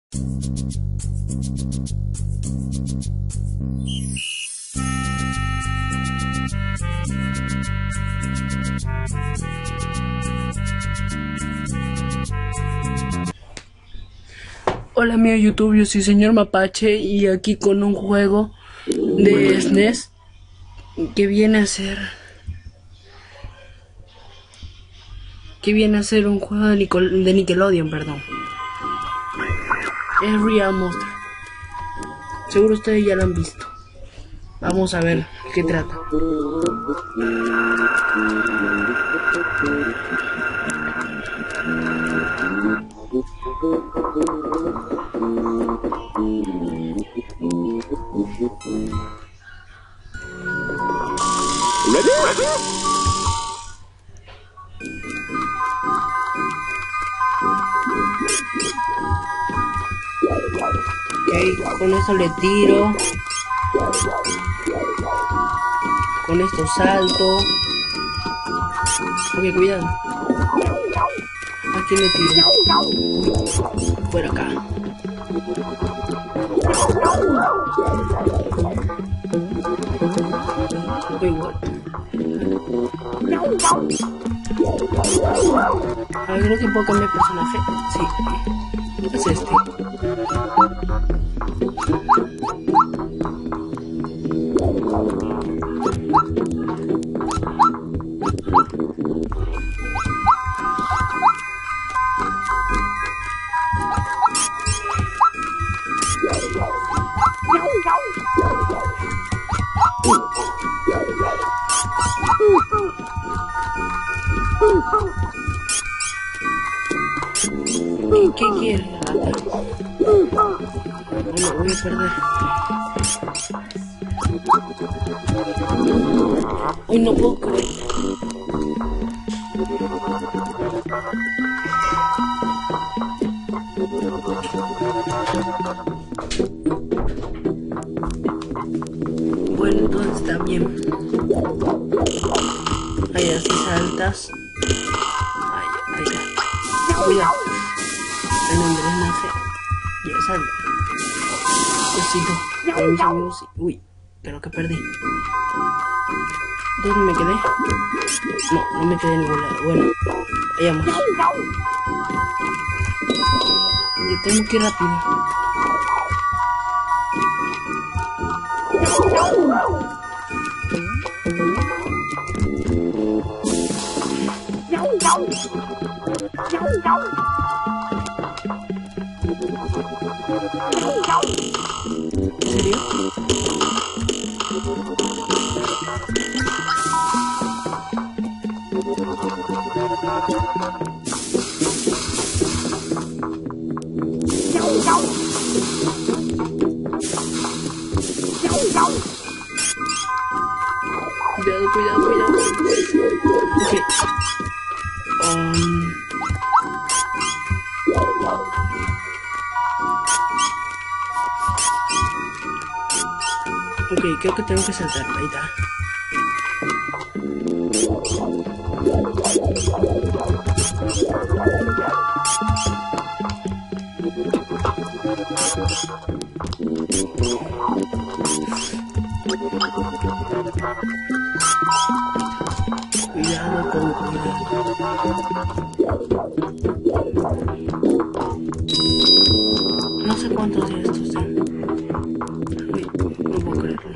Hola amigo YouTube, yo soy señor Mapache y aquí con un juego de SNES que viene a ser un juego de Nickelodeon, perdón. Es Real Monster. Seguro ustedes ya lo han visto. Vamos a ver qué trata. Ready? Ok, con esto le tiro. Con esto salto. Ok, cuidado. Aquí le tiro. Por acá. Igual. A ver, creo que puedo cambiar personaje. Sí. Es este. ¿Qué quieres? Bueno, voy a perder. Uy, no puedo creer. Bueno, entonces está bien. Ahí así saltas. Ahí está. Cuidado. En el drenaje. Ya salta. Besito. Con mis amigos. Uy, pero que perdí. ¿Dónde me quedé? No me quedé en ningún lado. Bueno, vayamos. Yo tengo que ir rápido. ¿En serio? Cuidado. Ok. Ok, creo que tengo que saltar. Ahí está. Cuidado con no sé cuántos de estos sean. Uy, no puedo creerlo.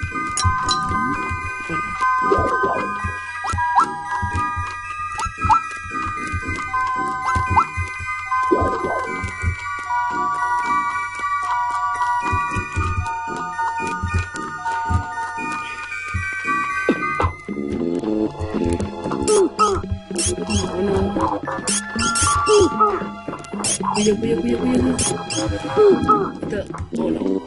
Cuidado. Oh, no.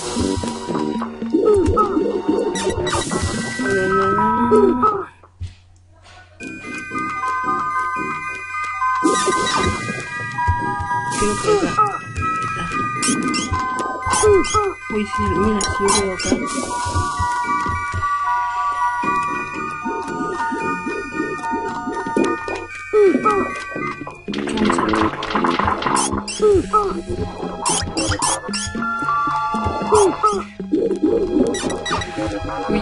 Creo que acá. Uy, sí, mira, si yo veo acá. Uy.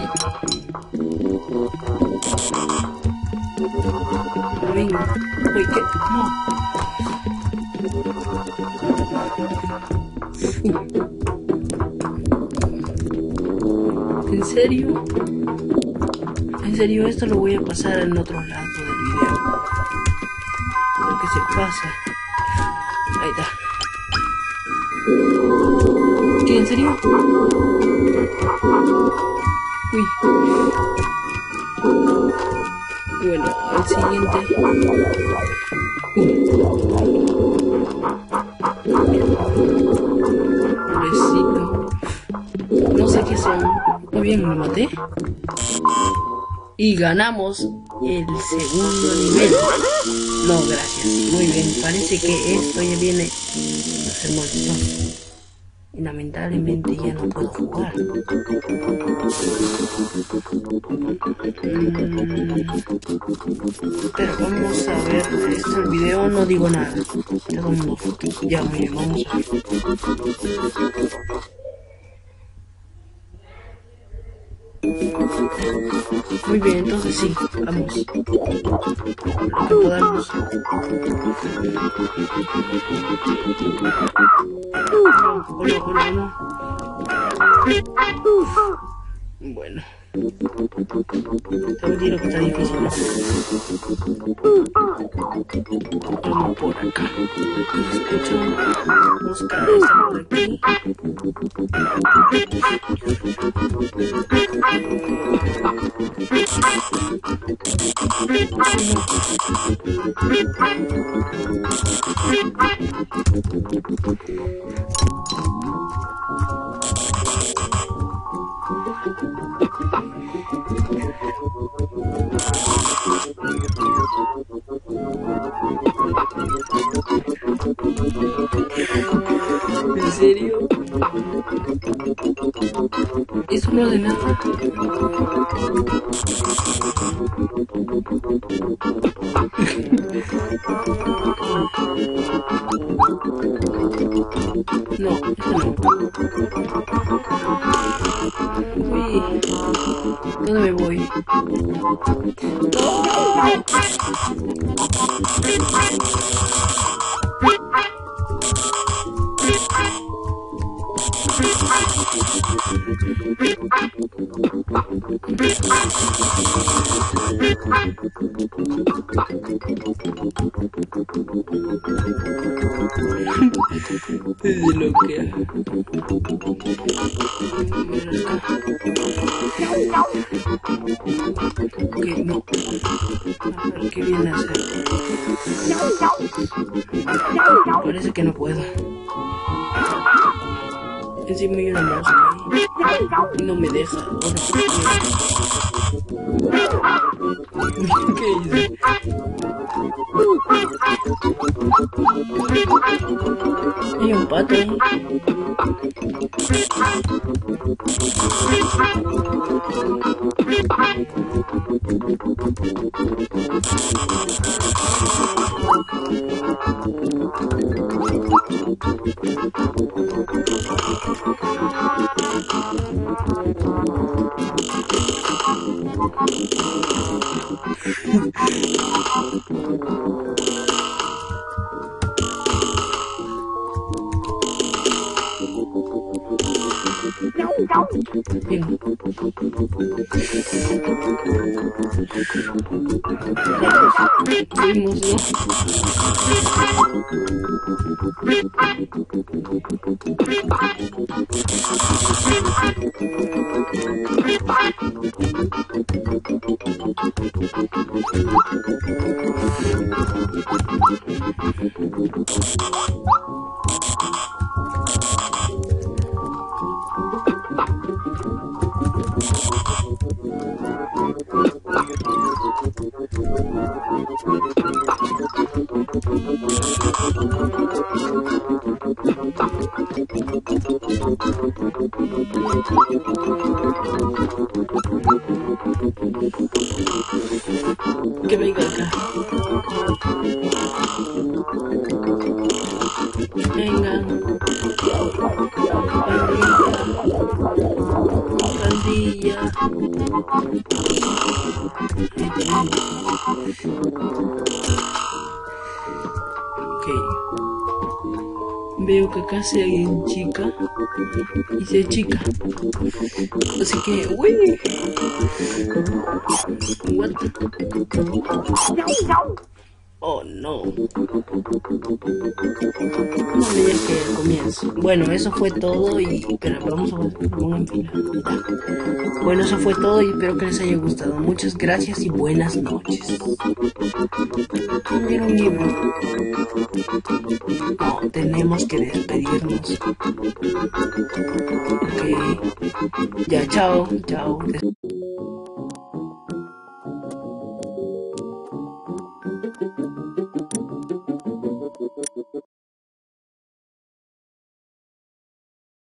Venga. Uy, ¿qué? No. ¿En serio? En serio, esto lo voy a pasar en otro lado del video. Porque se pasa. Ahí está. ¿Qué? ¿En serio? Uy. Bueno, el siguiente. Pobrecito. No sé qué son. Muy bien, me maté. Y ganamos el segundo nivel. No, gracias. Muy bien, parece que esto ya viene a ser molestoso. Y lamentablemente ya no puedo jugar. Pero vamos a ver. Este es el video, no digo nada. Ya, muy bien, vamos a ver. Muy bien, entonces sí, vamos. Lo que podamos. No. Bueno. También digo que está difícil, ¿no? Vamos por acá. Escucho. Buscar esta por aquí. ¿En serio? Eso no de nada. No, eso no. Uy, ¿dónde me voy? Desde lo que ok, no. A ver qué viene a hacer. Parece que no puedo. Encima hay una mosca y no me deja. ¿Qué hice? Hay un pato ahí. Bien. Vimos, ¿no? Que venga acá. Vengan. Pandilla. Ok. Veo que acá se hay chica. Dice chica. Así que, uy. What? Oh no. No me digas que el comienzo. Bueno, eso fue todo y... Espera, vamos a poner en fila. Bueno, eso fue todo y espero que les haya gustado. Muchas gracias y buenas noches. Mira un libro. No, tenemos que despedirnos. Ok. Ya, chao, chao.